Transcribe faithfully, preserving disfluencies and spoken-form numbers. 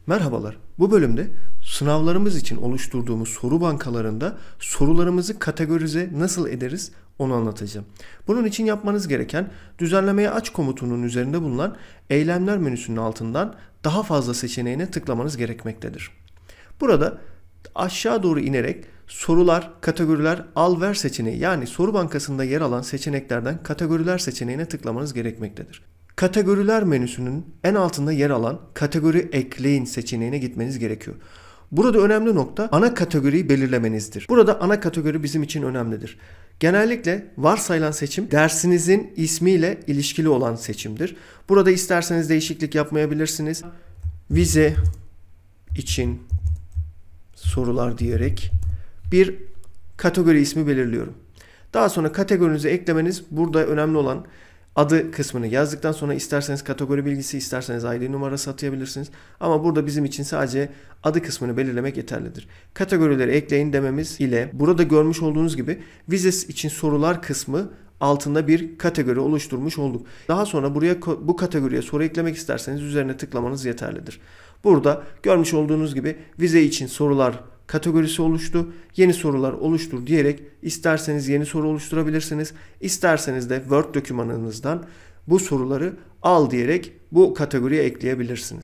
Merhabalar. Bu bölümde sınavlarımız için oluşturduğumuz soru bankalarında sorularımızı kategorize nasıl ederiz onu anlatacağım. Bunun için yapmanız gereken düzenlemeye aç komutunun üzerinde bulunan eylemler menüsünün altından daha fazla seçeneğine tıklamanız gerekmektedir. Burada aşağı doğru inerek sorular, kategoriler, al ver seçeneği yani soru bankasında yer alan seçeneklerden kategoriler seçeneğine tıklamanız gerekmektedir. Kategoriler menüsünün en altında yer alan kategori ekleyin seçeneğine gitmeniz gerekiyor. Burada önemli nokta ana kategoriyi belirlemenizdir. Burada ana kategori bizim için önemlidir. Genellikle varsayılan seçim dersinizin ismiyle ilişkili olan seçimdir. Burada isterseniz değişiklik yapmayabilirsiniz. Vize için sorular diyerek bir kategori ismi belirliyorum. Daha sonra kategorinizi eklemeniz burada önemli olan adı kısmını yazdıktan sonra isterseniz kategori bilgisi, isterseniz I D numarası atayabilirsiniz. Ama burada bizim için sadece adı kısmını belirlemek yeterlidir. Kategorileri ekleyin dememiz ile burada görmüş olduğunuz gibi vizes için sorular kısmı altında bir kategori oluşturmuş olduk. Daha sonra buraya bu kategoriye soru eklemek isterseniz üzerine tıklamanız yeterlidir. Burada görmüş olduğunuz gibi vize için sorular kategorisi oluştu. Yeni sorular oluştur diyerek isterseniz yeni soru oluşturabilirsiniz. İsterseniz de Word dokümanınızdan bu soruları al diyerek bu kategoriye ekleyebilirsiniz.